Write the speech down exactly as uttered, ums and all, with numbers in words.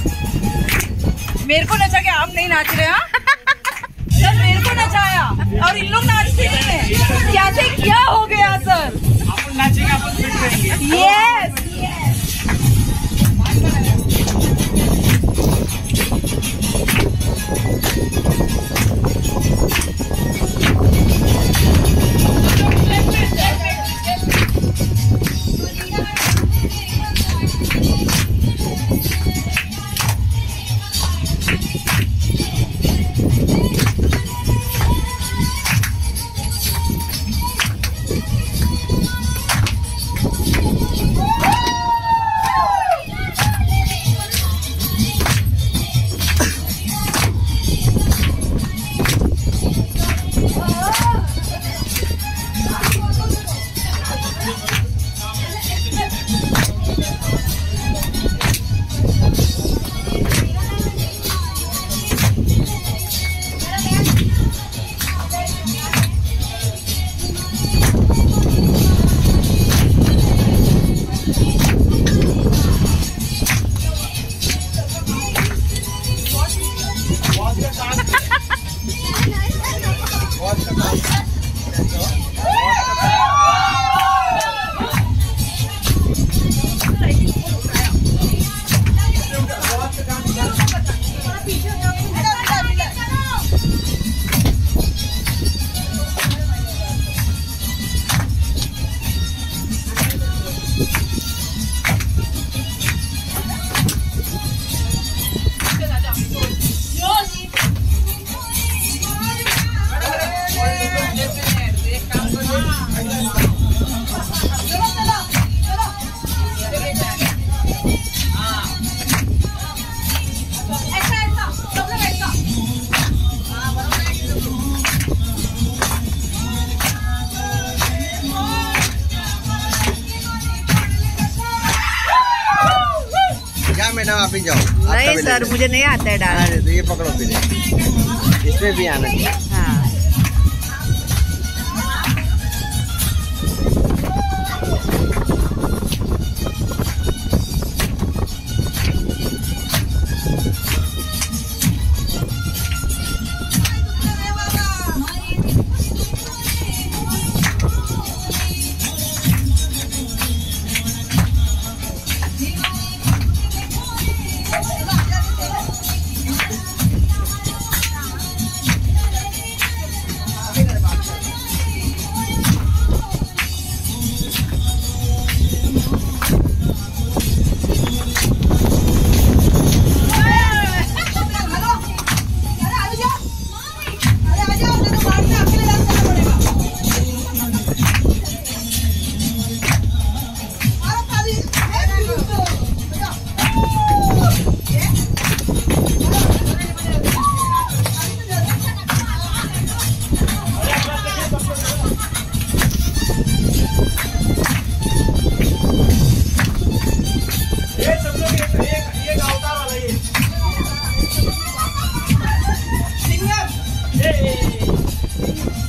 मेरे को नचा के आप नहीं नाच रहे? हाँ सर, मेरे को नचाया और इन लोग नाचते नहीं है। कैसे क्या हो गया सर? अपन नाचेंगे, अपन फिट रहेंगे। यस मैडम आप ही जाओ। नहीं सर, मुझे नहीं आता है डांस। तो ये पकड़ो फिर, इसमें भी आना चाहिए। हाँ Hey!